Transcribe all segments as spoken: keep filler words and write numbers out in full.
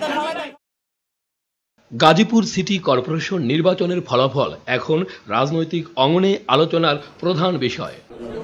Gazipur city corporation নির্বাচনের ফলাফল এখন রাজনৈতিক অঙ্গনে আলোচনার প্রধান বিষয়।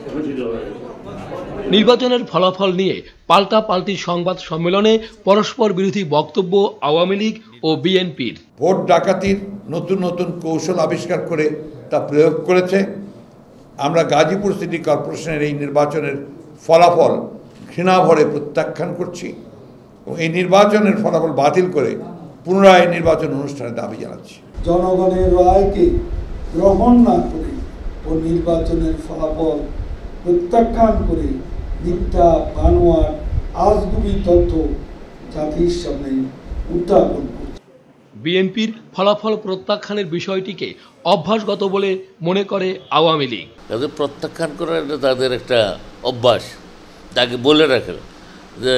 নির্বাচনের ফলাফল নিয়ে পাল্টাপাল্টি সংবাদ সম্মেলনে পরস্পর বিরোধী বক্তব্য আওয়ামী লীগ ও বিএনপির। ভোট ডাকাতির নতুন নতুন কৌশল আবিষ্কার করে তা প্রয়োগ করেছে। আমরা গাজীপুর সিটি কর্পোরেশনের এই নির্বাচনের ফলাফল ঘৃণাভরে প্রত্যাখ্যান করছি এবং এই নির্বাচনের ফলাফল বাতিল করে পুনরায় নির্বাচন অনুষ্ঠানে দাবি জানাচ্ছি। জনগণের রায়কে গ্রহণ না করে ও নির্বাচনের ফলাফল প্রত্যাখ্যান করে মিথ্যা বানোয়ার আজগুবি তথ্য জাতির সামনে উত্থাপন করছে। বিএনপির ফলাফল প্রত্যাখ্যানের বিষয়টিকে অভ্যাসগত বলে মনে করে আওয়ামী লীগ। তাদের প্রত্যাখ্যান করার তাদের একটা অভ্যাস, তাকে বলে রাখে যে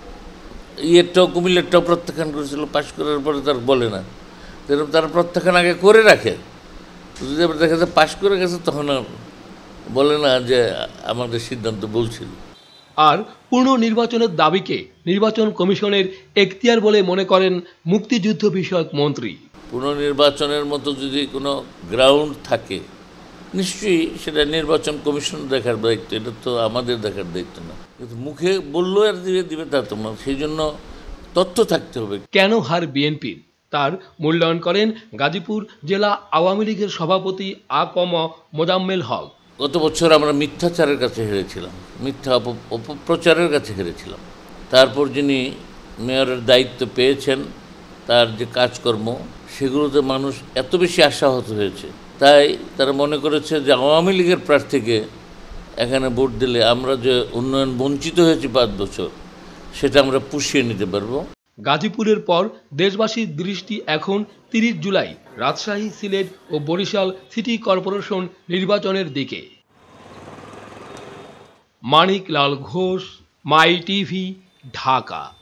ইয়েরটাও কুমিল্লারটাও প্রত্যাখ্যান করেছিল, পাশ করার পরে তার বলে না, যেরকম তারা প্রত্যাখ্যান আগে করে রাখে। যদি আবার দেখা যায় পাশ করে গেছে তখন আর বলে না যে আমাদের সিদ্ধান্ত বলছিল। আর পূর্ণ নির্বাচনের দাবিকে নির্বাচন কমিশনের এখতিয়ার বলে মনে করেন মুক্তিযুদ্ধ বিষয়ক মন্ত্রী। পুনর্নির্বাচনের মতো যদি কোনো গ্রাউন্ড থাকে নিশ্চয়ই সেটা নির্বাচন কমিশন দেখার দায়িত্ব, এটা তো আমাদের দেখার দায়িত্ব না। কিন্তু মুখে বললো আর দিবে দিবে তা তো না, সেই জন্য তথ্য থাকতে হবে। কেন হার বিএনপির তার মূল্যায়ন করেন গাজীপুর জেলা আওয়ামী লীগের সভাপতি আ ক ম মোজাম্মেল হক। গত বছর আমরা মিথ্যাচারের কাছে হেরেছিলাম, মিথ্যা অপপ্রচারের কাছে হেরেছিলাম। তারপর যিনি মেয়রের দায়িত্ব পেয়েছেন তার যে কাজকর্ম সেগুলোতে মানুষ এত বেশি আশাহত হয়েছে, তাই তারা মনে করেছে যে আওয়ামী লীগের প্রার্থীকে এখানে ভোট দিলে আমরা যে উন্নয়ন বঞ্চিত হয়েছি পাঁচ বছর সেটা আমরা পুষিয়ে নিতে পারবো। গাজীপুরের পর দেশবাসীর দৃষ্টি এখন তিরিশ জুলাই রাজশাহী, সিলেট ও বরিশাল সিটি কর্পোরেশন নির্বাচনের দিকে। Manik Lal Ghosh, my TV, Dhaka.